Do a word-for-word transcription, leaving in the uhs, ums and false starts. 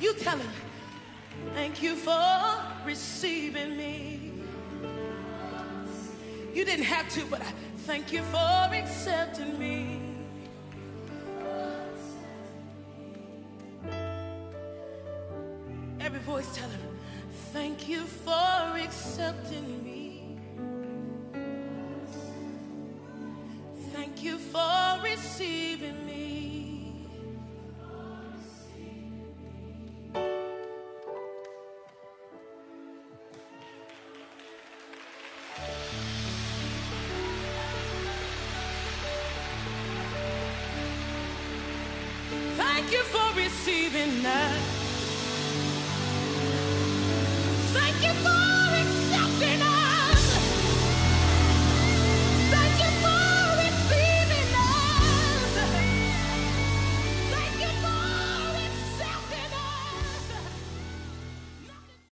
You tell him, thank you for receiving me. You didn't have to, but I thank you for accepting me. Every voice tell him, thank you for accepting me. Thank you for receiving me.